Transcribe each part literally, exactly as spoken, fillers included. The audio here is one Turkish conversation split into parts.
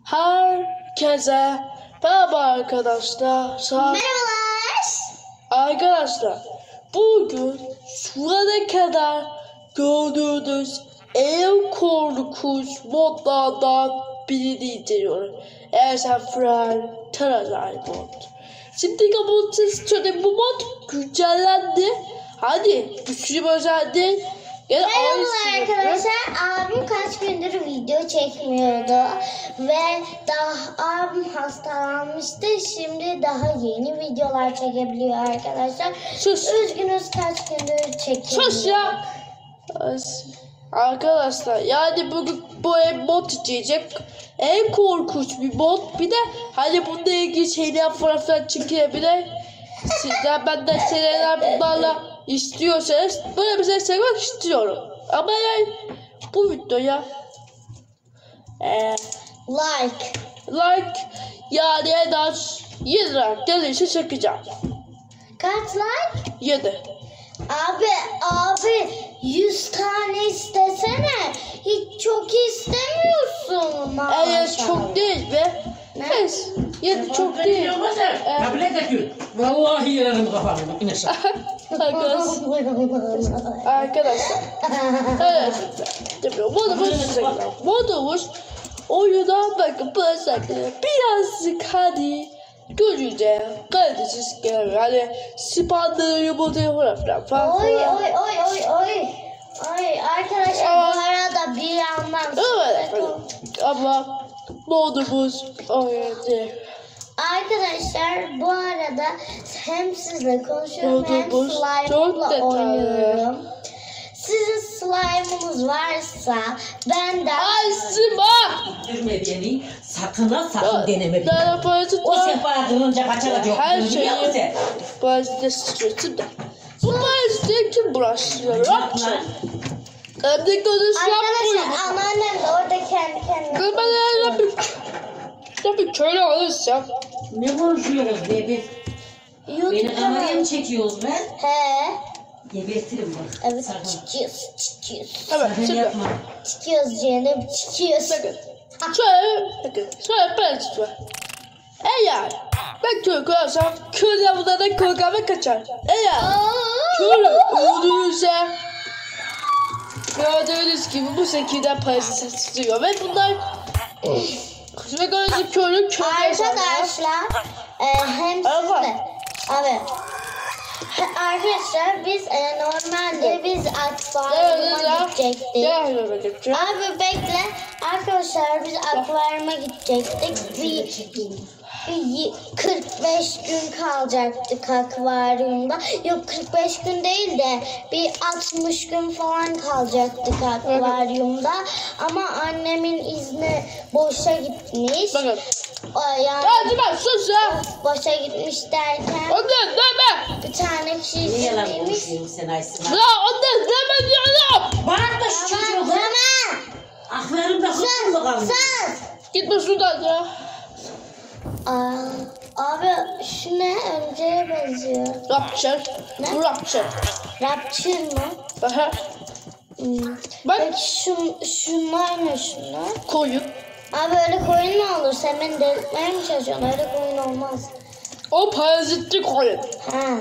Herkese merhaba arkadaşlar. Merhabalar. Arkadaşlar bugün şuraya kadar gördüğünüz en korkunç modlardan birini inceliyorum. Eğer sen Fren Tarazay mod. Şimdi bu sistemi bu mod güncellendi. Hadi güçlü özelliği. Yani Merhabalar arkadaşlar. Abim kaç gündür video çekmiyordu ve daha abim hastalanmıştı. Şimdi daha yeni videolar çekebiliyor arkadaşlar. Sus. Üzgünüz, kaç gündür çekemiyor. Sus ya. Arkadaşlar yani bugün bu mod içecek en korkunç bir mod. Bir de hani bununla ilgili şeyler falan çıkabilir. Sizden benden şeyler bunlarla istiyorsanız böyle bir şey sevmek istiyorum. Ama yani bu videoya e, Like. like yani en az yedi like gelirse çekeceğim. Kaç like? yedi. Abi abi yüz tane istesene. Hiç çok istemiyorsun. Maşallah. Evet çok değil ve neyse yedi çok değil. Tablet akıyor. Vallahi yararım kafanı. İneşe. Arkadaşlar. Arkadaşlar. Evet. Tabii modumuz modumuz oyuna bakın böyle birazcık hadi göreceğiz. Kalitesiz gelmiyor. Hani spamları yumurtaya falan falan. Oy oy oy oy oy. Ay arkadaşlar Aa. bu arada bir yandan Evet efendim. Ama modumuz oyunu. arkadaşlar bu arada hem sizle konuşuyorum hem Modumuz çok slime'la detaylı. oynuyorum. Sizin slime'ınız varsa ben de Asma! Üzme beni. Sakın ha sakın deneme beni. Daha parası O var. sefa kılınca kaçacak yok. Her Biliyor musun şeyi sen? bazı sıçrasın da. Bu bazı kim bulaştırıyor? Yapma. Hem de konusu yapmıyor. arkadaşlar anneannem de orada kendi kendine Ben ben bir tabii köyle alırsam. Ne konuşuyoruz bebe? Beni YouTube'da kameraya mı çekiyoruz ben? He. Gebertirim bak. Evet Sakın. çıkıyoruz çıkıyoruz. Evet Sakın şimdi yapma. Çıkıyoruz canım çıkıyoruz. bakın. Şöyle bakın. Şöyle ben tutuyorum. Eğer ben köy koyarsam köyde bunlardan korkama kaçar. Eğer köylü öldürürse gördüğünüz gibi bu şekilde parası satılıyor ve bunlar ve gördüğünüz köylü köyde Arkadaşlar e, hem sizle abi he- arkadaşlar biz e, normalde biz akvaryuma gidecektik. Abi bekle arkadaşlar biz akvaryuma gidecektik. Bir, bir kırk beş gün kalacaktık akvaryumda. Yok kırk beş gün değil de bir altmış gün falan kalacaktık akvaryumda. Ama annemin izni boşa gitmiş. Bakın. O yani Hadi ben sus ya. boşa gitmiş derken Ondan deme. bir tane kişi Ne yalan izinliymiş. konuşuyorsun sen Aysin? Ya ondan deme diyorum. Bağırma şu Tamam çocuğu. tamam. Akllarımda kızım mı kalmış? Sus. Gitme şuradan ya. Aa, abi şu ne önceye benziyor. Rapçer. Ne? Bu rapçer. Rapçır mı? Aha. Hmm. Bak Peki şun, şunlar ne şunlar? koyun. Abi öyle koyun mu olur? Sen beni delirtmeye mi çalışıyorsun? Öyle koyun olmaz. O parazitli koyun. Ha.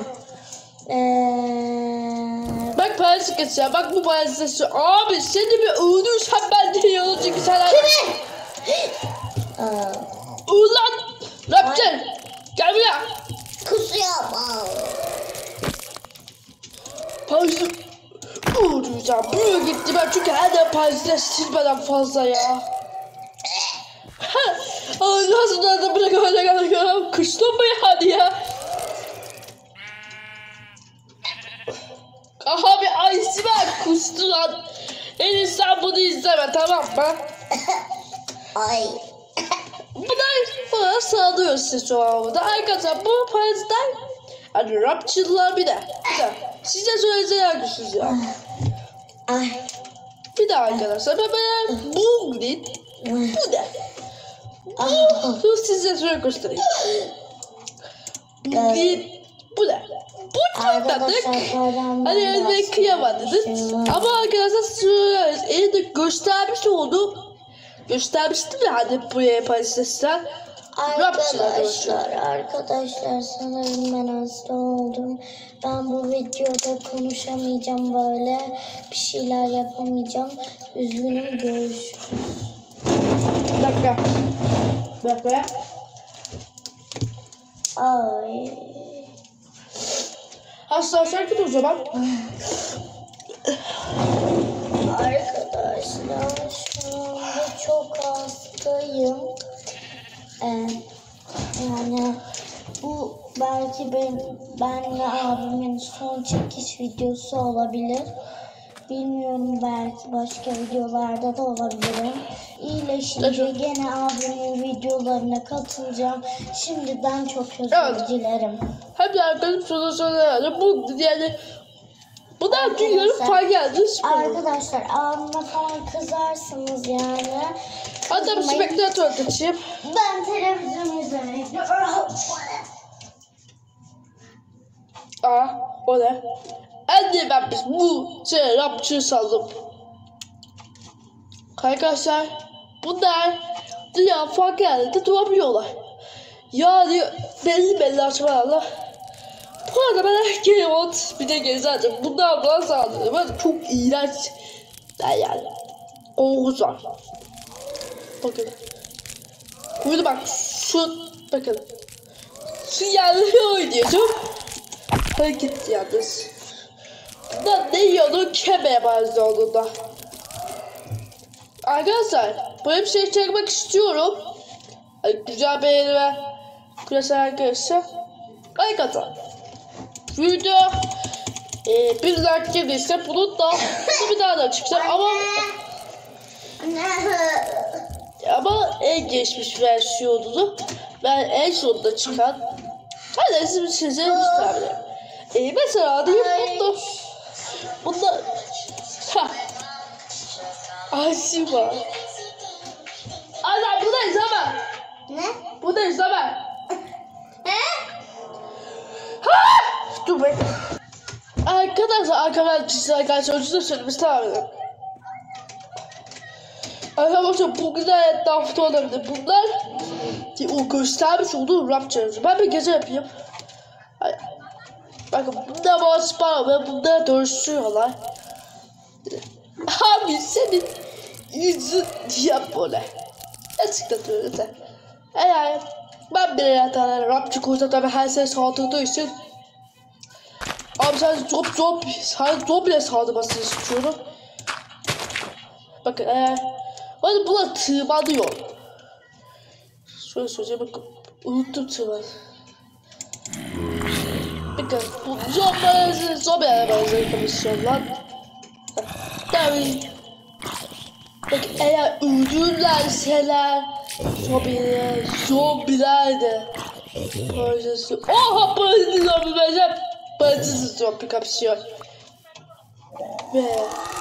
Eee... Bak parazit geçiyor. Bak bu parazit geçiyor. Abi seni bir öldürsen ben de yanı çünkü sen... Kimi? Aa, Ulan! Rapçer! Gel buraya! kusuyor. Aa. Parazit... Öldüreceğim. Buraya gitti ben çünkü her de parazitler silmeden fazla ya. Ay nasıl da bırak öyle geldim. Kıştın mı yani ya? Aha bir ayısı var kustu lan. En iyisi sen bunu izleme tamam mı? Ay. Bunlar bana sağlıyor size şu an burada. Arkadaşlar bu parazitler hani rapçılar bir de. Bir de size söyleyeceğim güçsüz ya. Ay. Bir de arkadaşlar ben böyle bu ne? Bu ne? Ah. Bu size şöyle göstereyim. Bu ne? Bu ne? Bu çok tatlık. Hani elbette kıyamadınız. Ama arkadaşlar söyleriz. Elinde göstermiş olduğum göstermiştim ya hani buraya paylaşırsan. Arkadaşlar, arkadaşlar sanırım ben hasta oldum. Ben bu videoda konuşamayacağım böyle. Bir şeyler yapamayacağım. Üzgünüm, görüşürüz. Bir dakika. Bir dakika. Ay. Hasta şarkı o zaman. Arkadaşlar şu anda çok hastayım. Ee, yani bu belki ben, benle abimin son çekiş videosu olabilir. Bilmiyorum, belki başka videolarda da olabilirim. İyileşince gene abimin videolarına katılacağım. Şimdiden çok özür Evet. dilerim. Hem de arkadaşım sonra sonra bu yani bundan dün yarım fark geldi. Arkadaşlar abime falan kızarsınız yani. Hatta bir spektatör kaçayım. Ben televizyon izlemeyi Aa o ne? Anne ben biz bu şey rapçı saldım. Arkadaşlar bunlar dünya farklı yerlerde duramıyorlar. Yani belli belli açmalarla. Bu arada ben erkeğim ot bir de gezadım. Bundan bana sağlıyorum. Ben çok iğrenç. Ben yani. Oğuz var. Bakın. Burada bak şu bakın. Şu yerleri oynayacağım. Hareket yalnız. Bundan ne yiyordu? Kemeye benziyor onun da. Arkadaşlar böyle bir şey çekmek istiyorum. Hani güzel beğeni ve güzel arkadaşlar. Like atın. Video e, bir like gelirse bunun da bir daha da çıkacak ama ama en geçmiş versiyonunu ben en sonunda çıkan hadi size size göstereyim. E, mesela diyeyim bunda bunda ha Ayşe var. Ana buradayız ama. Ne? Buradayız ama. He? Ha! Dur be. Arkadaşlar arkadan çizgi arkadaşlar özür söylemiş tamam edelim. Arkadaşlar bugün de hafta olabilir. Bunlar o göstermiş olduğu rap challenge. Ben bir gece yapayım. Bakın bunda boss var ve bunda dönüşüyorlar. Abi senin yüzün yap böyle. Gerçekten öyle de. Eğer ben bir tane rapçı koysa tabi her şey saldırdığı için abi sadece zop zop sadece zop bile saldırmasını istiyorum. Bakın eğer hadi buna tırmanıyor. Şöyle söyleyeceğim bakın unuttum tırman. Bakın bu zombiler zombiler benzer komisyonlar. Tabii. Bakın eğer öldürürlerseler zombiler, zombiler de parazisi. Oha parazisi zombi bence parazisi zombi kapışıyor. Ve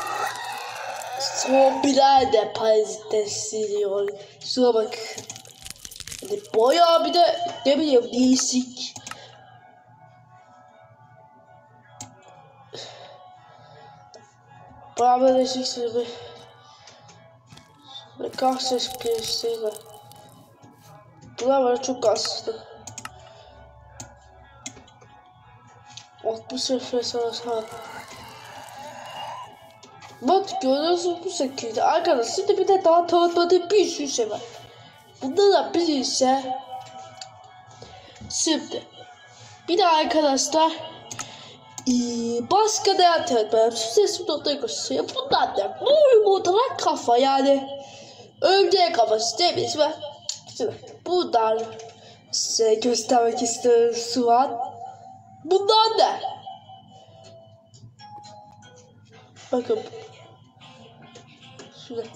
zombiler de parazite siliyor. Şuna bak. Hani bayağı bir de ne bileyim değişik. Bayağı değişik siliyor. Ve karşı piyasayla. Bunlar bana çok kastı. altmış F P S arası. Bak görüyorsunuz bu şekilde. Arkadaşlar şimdi bir de daha tanıtmadığım bir sürü şey var. Bunlardan biri ise şimdi bir de arkadaşlar ee, başka değer tanıtmayalım. Sesimi noktaya göstereyim. Bunlar da bu yumurtalar kafa yani örümcek kafası demiş ve şimdi buradan size göstermek istiyorum şu an. Bundan da bakın şurada.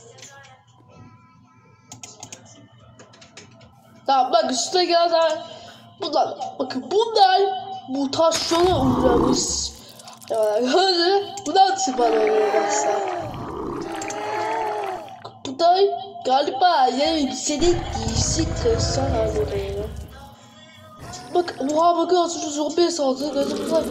Tamam bakın şurada gelen bunlar bakın bunlar mutasyona uğramış. Yani bundan tırmanıyor başlar. Bu da galiba yani senin değişik kırsan halinde. Bak oha bakın aslında şu zombiye saldırı gözüm var.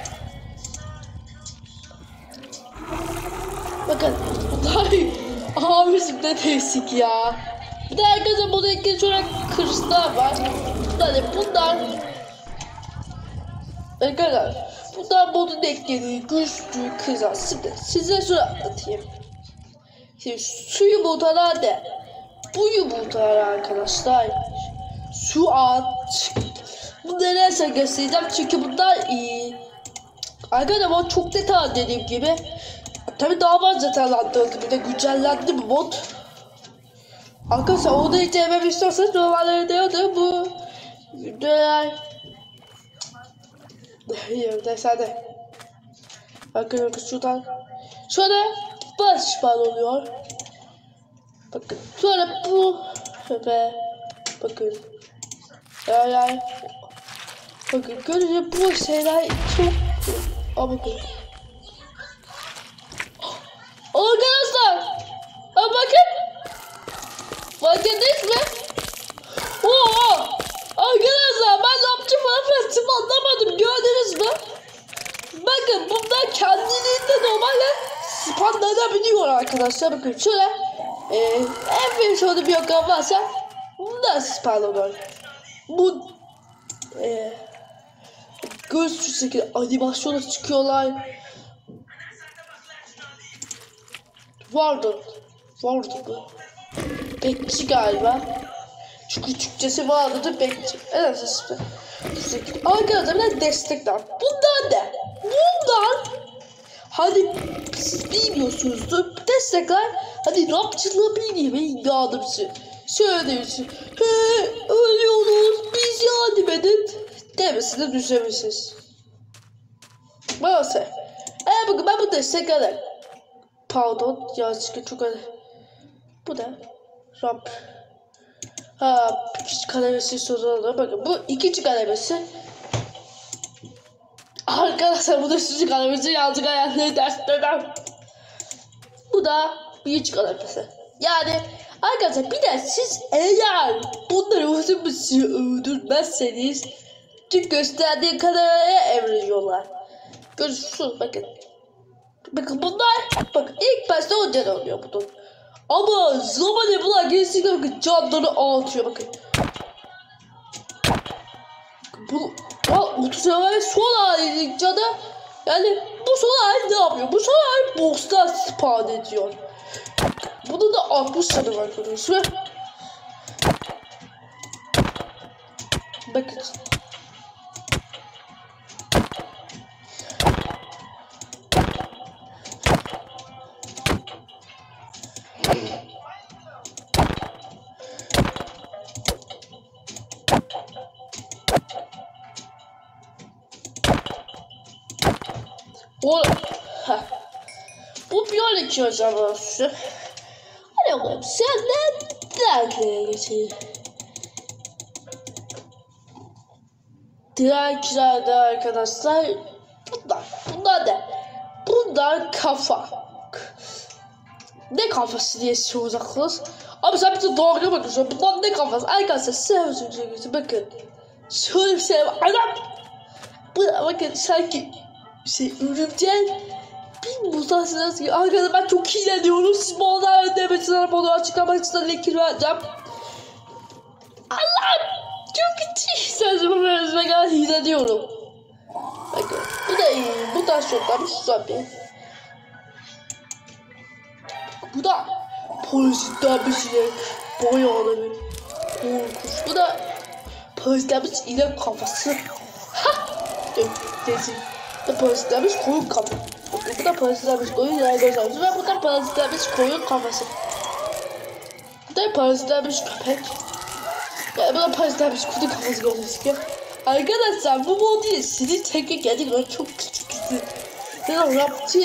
Bakın bunlar mavisi de değişik ya. Bir de herkese burada ikinci olarak kırışlar var. Yani bunlar arkadaşlar bunlar modun eklediği güçlü kızar. Şimdi size şunu anlatayım. Şimdi su yumurtalar da bu yumurtalar arkadaşlar şu an bu nelerse göstereceğim çünkü bunlar iyi. Arkadaşlar bu çok detaylı dediğim gibi. Tabi daha fazla detaylandırıldı, bir de güncellendi bu mod. Arkadaşlar onu hiç sevmem istiyorsanız normalde diyordu bu videolar. Neyse hadi. Bakın şuradan. Şöyle baş bal oluyor. Bakın sonra bu ve bakın. Yani bakın görünce bu şeyler çok. Aa bakın. Arkadaşlar. Aa bakın. Fark ettiniz mi? Oo! Arkadaşlar ben ne yapacağım falan anlamadım. Gördünüz mü? Bakın bunlar kendiliğinde normalde spawnlanabiliyor arkadaşlar. Bakın şöyle. Ee, en büyük şöyle bir yakın varsa bunlar spawnlanıyor. Bu ee, göz şekilde animasyona çıkıyorlar. Vardı. Vardı bu. Bekçi galiba. Çünkü Türkçesi vardı da bekçi. Evet işte. Arkadaşlar bir de destekler. Bundan da. Bundan. Hadi siz bilmiyorsunuzdur. Destekler. Hadi rapçılığı bilmeyin yardımcı. Şöyle diyorsun. He ölüyoruz. Biz yardım edin. Demesine düşemişiz. Neyse. Eğer bakın ben bu desteklerle. Pardon. Ya çünkü çok öyle. Bu da. Rap. Ha, ikinci kalemesi sorulur. Bakın bu ikinci kalemesi. Arkadaşlar bu da üçüncü kalemesi yazdık ayarları derslerden. Bu da birinci kalemesi. Yani arkadaşlar bir de siz eğer bunları uzun bir süre öldürmezseniz tüm gösterdiği kalemeye evriliyorlar. Görüşürüz bakın. Bakın bunlar bakın ilk başta o can oluyor bunun. Ama zamanla bunlar geliştikçe bakın canları ağlatıyor bakın. Bu otuz sene son halinin canı yani bu son hali ne yapıyor? Bu son hali boss'tan spawn ediyor. Bunun da altmış canı var arkadaşlar. Bakın. O, ha. Bu bir iki hocam olsun. Hadi oğlum sen ne dertlere geçelim. Diğer kirada arkadaşlar bunlar. Bunlar da. Bunlar kafa. Ne kafası diye soracaksınız. Abi sen bir de doğruya bakıyorsun. Bunlar ne kafası? Arkadaşlar sevmişsiniz. Bakın. Şöyle bir şey var. Adam. Bu bakın sanki şey örümcek bir mutasyonuz gibi. Arkadaşlar ben çok iğreniyorum. Siz bana ödemesine bunu açıklamak için linkini vereceğim. Allah'ım çok kötü. Sözümü vermeme kadar iğreniyorum. Bakın bu da iyi. Mutasyondan bir zombi. Bu da polisten bir sinek. Bayağı bir korkunç. Bu da polisten bir inek kafası. Ha! Desin. Bu da parazitlenmiş koyun kafası. Bu da parazitlenmiş koyun kafası. Ve bu da parazitlenmiş koyun kafası. Bu da parazitlenmiş köpek. Yani bu da parazitlenmiş kutu kafası gözüküyor. Arkadaşlar bu mod değil. Sizin teke gerçekten çok küçük küçük. Yani rapçı.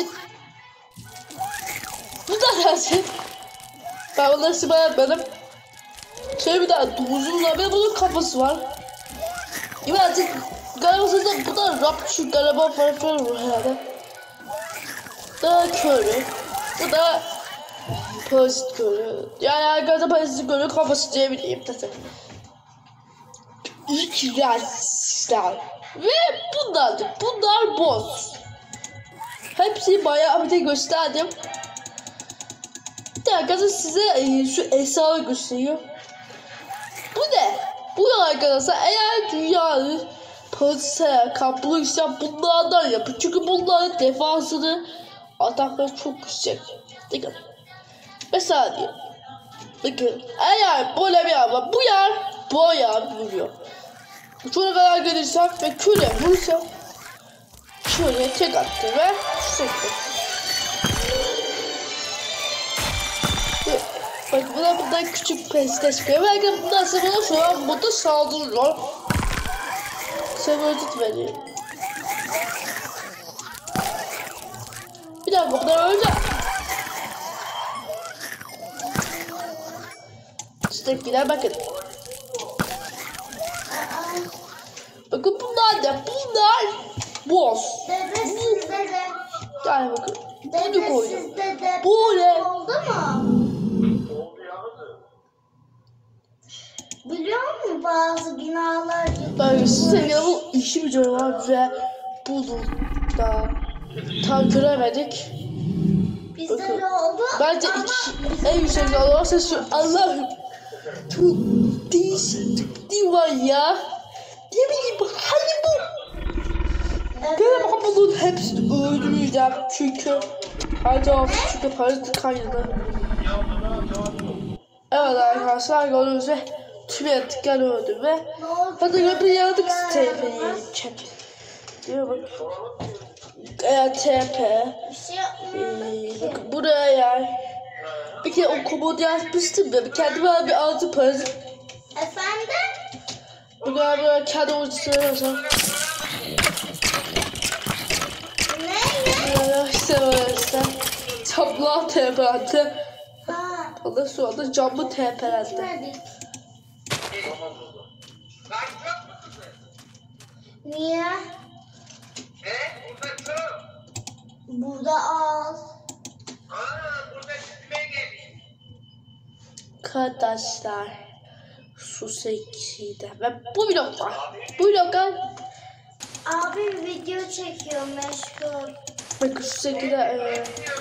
Bu da dersin. Ben onları sıma yapmadım. Şöyle bir daha domuzumla ve bunun kafası var. Evet artık galiba bu da rapçı galiba falan falan var herhalde. Bu da köylü. Bu da parazit köylü. Yani arkadaşlar parazit köylü kafası diyebileyim zaten. İlk realisler. Ve bunlardır. Bunlar boss. Hepsi bayağı bir de gösterdim. Bir de arkadaşlar size e, şu esrarı gösteriyor. Bu ne? Bu ne arkadaşlar? Eğer dünyanın parası kaplıysa bunlardan yapın. Çünkü bunların defansını atakları çok yüksek. Bakın. Mesela diyor. Bakın. Eğer böyle bir yer var. Bu yer bu yer vuruyor. Şuna kadar gelirsem ve küre vursam şöyle tek attı ve şu şekilde. Bak buna bundan küçük pes çıkıyor. Belki bundan sonra şu an burada saldırıyor. Sebebit veriyor. Bir daha buradan önce. İştekiler bakın. Bakın bunlar da bunlar boss. Dede sizde de. Yani bakın. Bunu Dede koydum. sizde de. Böyle. Oldu mu? Biliyor musun bazı binalar Ben size ya bu işi bir var ve bunu da tam göremedik. bizde Bakın. de oldu Bence ama iki, en yüksek olursa şu Allah'ım çok değişik bir var ya. Ne bileyim hani bu. evet. Ben ama bunun hepsini öldüreceğim çünkü her tarafı çünkü parası kaynadı. Evet arkadaşlar gördüğünüz ve tüm yaratıklar öldü ve Ne oldu? hadi bir yaratık T P yiyelim. Diyor bak. Eğer T P Bir şey yapmıyorum Ee, ki. bakın buraya yer. Bir kere o komodu yazmıştım ya. Kendime bir altı parası. Efendim? Buraya böyle kendi uçturuyorsam. Ne ne? Böyle işte böyle işte. Çapla T P attı. Ha. Ondan sonra da camlı T P attı. Gitmedik. Niye? Burada az. Arkadaşlar. Su sekide. Ve bu vlog var. Bu vloglar. Abi video çekiyor meşgul. Bakın su sekide. E,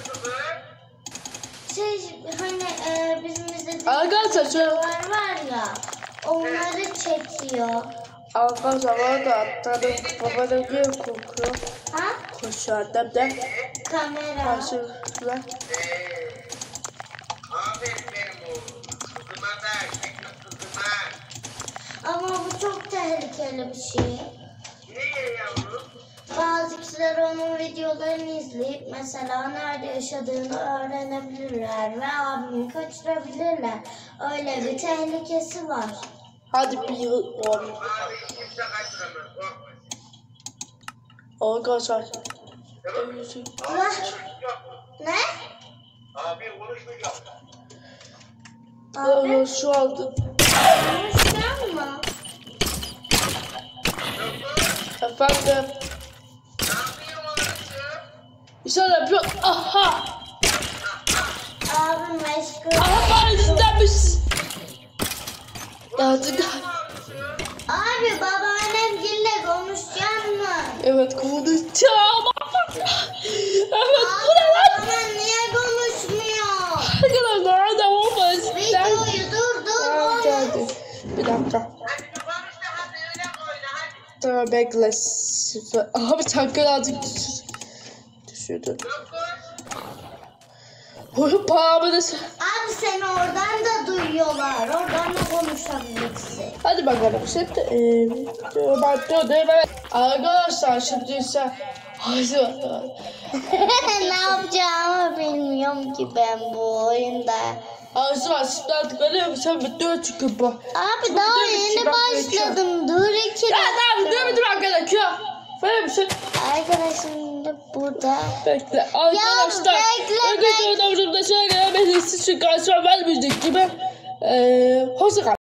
Şey hani e, bizim izlediğimiz arkadaşlar şöyle. videolar var ya. Onları çekiyor. Arkadaşlar bana da atladım. Baba da diyor korkuyor. Ha? Koşuyor annem de. Kamera. Karşılar. Aferin benim oğlum. Kızıma da, şekil kızıma. Ama bu çok tehlikeli bir şey. Niye yavrum? Bazı kişiler onun videolarını izleyip mesela nerede yaşadığını öğrenebilirler ve abimi kaçırabilirler. Öyle bir tehlikesi var. Hadi bir yıl on. Abi kimse kaçıramaz, korkma. Arkadaşlar. Tamam mı? Ne? Konuşmayacak mı? Ne? Abi konuşmayacak mı? Abi Ee, şu anda. konuşuyor mu? Efendim. Ne yapıyor orası? İnşallah yapıyor. Aha. Abi meşgul. Aha bana izlenmiş. Yazık. Abi babaannemle konuşacak mı? Evet konuşacağım. Evet bu Abi ne lan? babam niye konuşmuyor? Arkadaşlar devam etsin. Videoyu durdur. Tamam geldi. Bir dakika. Hadi bir konuş da hadi öyle oyna hadi. Tamam bekle. Sıfır. Abi çankır azıcık düşürdü. Dokuz. Oyun pahamı da. Abi seni oradan da duyuyorlar. Oradan da konuşabilirsin. Hadi bakalım. Şimdi eee ben döndüm evet. Arkadaşlar şimdi ise hadi bakalım. Ne yapacağımı bilmiyorum ki ben bu oyunda. Arkadaşlar şimdi artık öyle yapacağım. Bitiyor çünkü bu. Abi daha Dur, yeni iki dakika başladım. Dur iki Ya tamam dakika. dur dur gerekiyor. Böyle bir şey. Arkadaşım da burada. Bekle. Arkadaşlar. bekle, Bugün bekle. videomuzda şöyle gelmesi için karşıma vermeyecek gibi. Eee hoşça kal.